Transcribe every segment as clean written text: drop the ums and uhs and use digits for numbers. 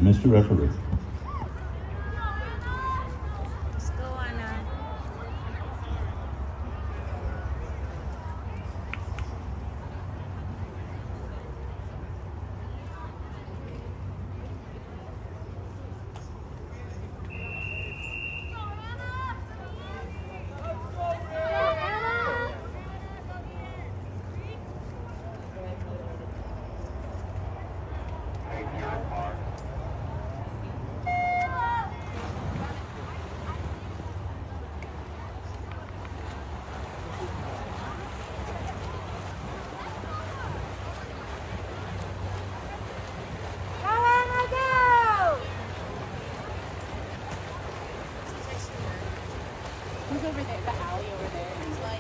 Mr. Referee. Let's go, Anna. Who's over there? The alley over there. He's like,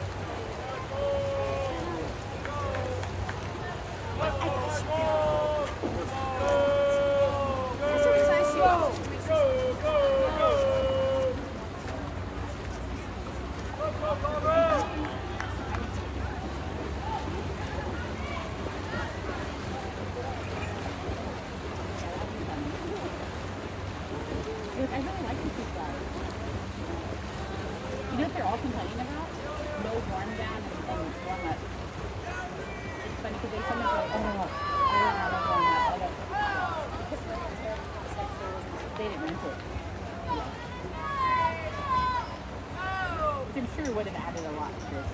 I got you. That's what size she is. Look, I really like these guys. You know what they're all complaining about? No warm down and warm up. It's funny because some of them are like, oh, I don't have a warm up. They didn't rent it. Which I'm sure would have added a lot to this.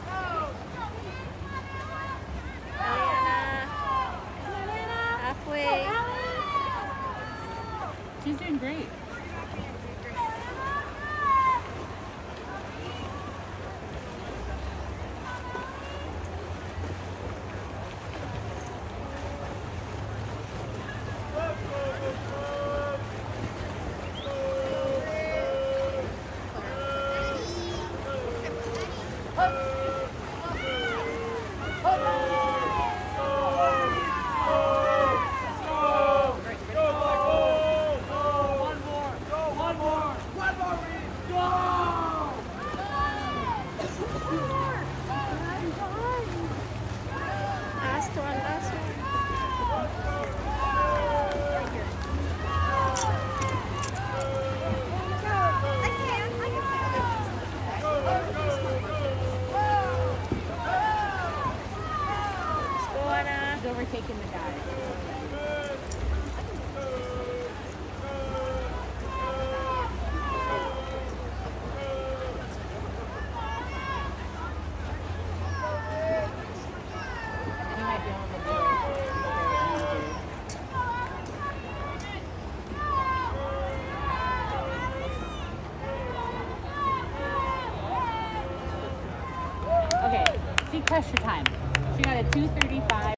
Halfway. She's doing great. Overtaking the guy. Okay, she crushed her time. She got a 2:35.